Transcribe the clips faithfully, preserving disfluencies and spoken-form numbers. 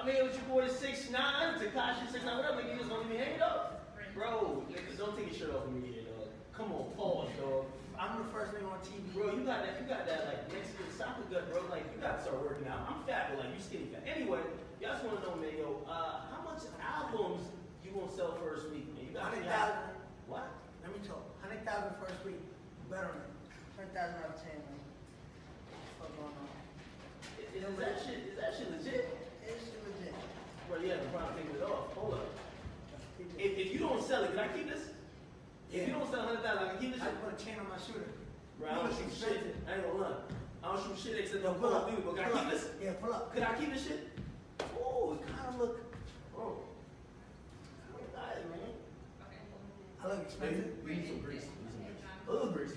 I'm here with your boy six nine, Tekashi six nine. What up, nigga? You just gonna leave me hanging up? Bro, nigga, don't take your shirt off of me here, dog. Come on, pause, dog. I'm the first nigga on T V. Bro, you got that, you got that like Mexican soccer gut, bro. Like you gotta start working out. I'm fat, but like you skinny fat. Anyway, y'all just wanna know, man, yo, uh, how much albums you gonna sell first week, man? You got Hundred thousand. What? Let me talk. Hundred thousand first week. Better than hundred thousand out of ten, man. What's going on? Is, is that shit? Is that shit legit? It's legit. Bro, you have to probably take it off. Hold up. If, if you don't sell it, can I keep this? Yeah. If you don't sell a hundred thousand, I can keep this I shit. put a chain on my shooter. Bro, I don't shoot shit. I ain't gonna lie. I don't shoot shit except Yo, on pull Call up. of Duty. But can I Pull keep up. this? Yeah, pull up. Could I keep this shit? Oh, it kind of look. Oh. Alright, man. I look expensive. We need some grease. We need some grease. A little grease.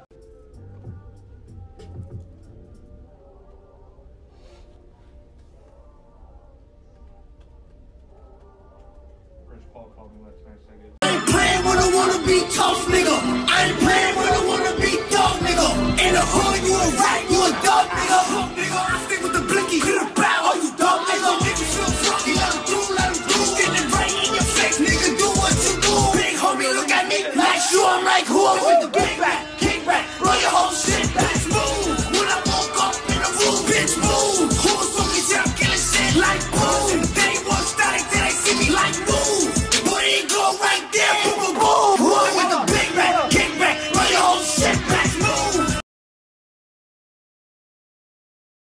Rich Paul called me last night, said I ain't playing when I wanna be tough, nigga. I ain't playing when I wanna be tough, nigga. In the hood, you a rat, you a dog, nigga. I stick